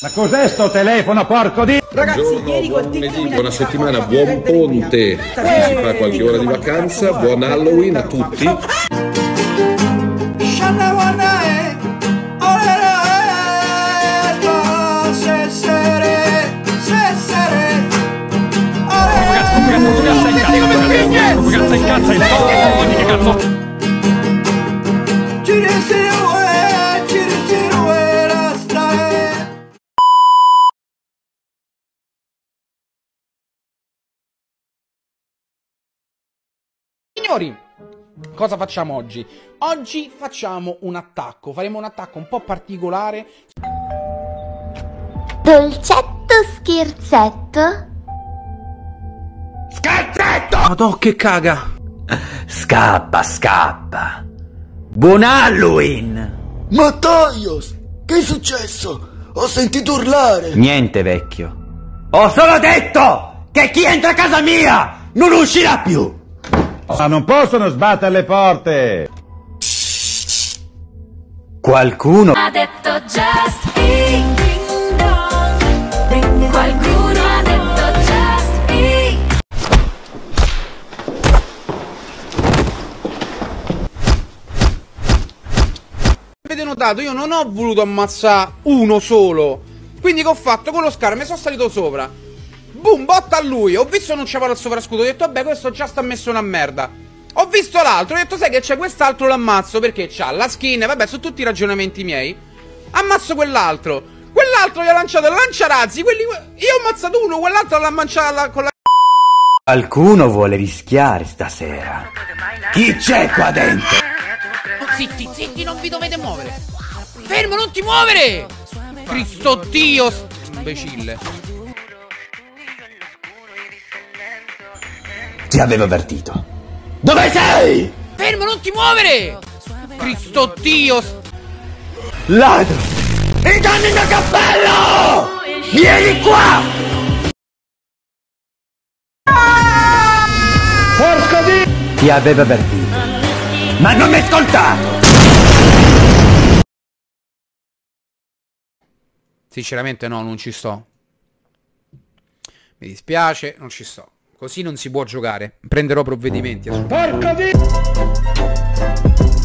Ma cos'è sto telefono, porco di... Ragazzi, ieri buon lunedì, buona settimana, buon ponte, si fa qualche ora di vacanza, buon Halloween a tutti. Signori, cosa facciamo oggi? Oggi facciamo un attacco, faremo un attacco un po' particolare. Dolcetto scherzetto? Scherzetto! Madò, che caga! Scappa, scappa! Buon Halloween! Mattaios! Che è successo? Ho sentito urlare! Niente, vecchio. Ho solo detto che chi entra a casa mia non uscirà più! Ma non possono sbattere le porte! Qualcuno Ha detto just ding dong. Qualcuno ha detto just eat. Avete notato? Io non ho voluto ammazzare uno solo. Quindi che ho fatto? Con lo scar mi sono salito sopra. Boom, botta a lui. Ho visto non c'era il sovrascudo. Ho detto vabbè, questo già sta messo una merda. Ho visto l'altro. Ho detto sai che c'è, quest'altro l'ammazzo perché c'ha la skin. Vabbè, sono tutti i ragionamenti miei. Ammazzo quell'altro. Quell'altro gli ha lanciato il lanciarazzi. Io ho ammazzato uno, quell'altro l'ha mangiata con la... Qualcuno vuole rischiare stasera. Chi c'è qua dentro? Zitti, zitti, non vi dovete muovere. Fermo, non ti muovere. Cristo Dio, imbecille. Ti avevo avvertito. Dove sei? Fermo, non ti muovere. Cristo Dio. Ladro! Mi danno il mio cappello! Vieni qua! Porco di... Ti avevo avvertito. Ma non mi hai ascoltato! Sinceramente no, non ci sto. Mi dispiace, non ci sto. Così non si può giocare. Prenderò provvedimenti. Porco di...